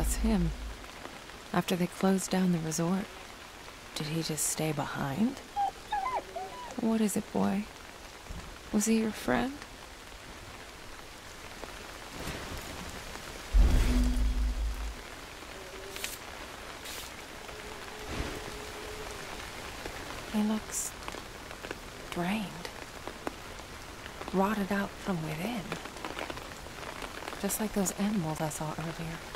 It's him. After they closed down the resort, did he just stay behind? What is it, boy? Was he your friend? He looks drained, rotted out from within. Just like those animals I saw earlier.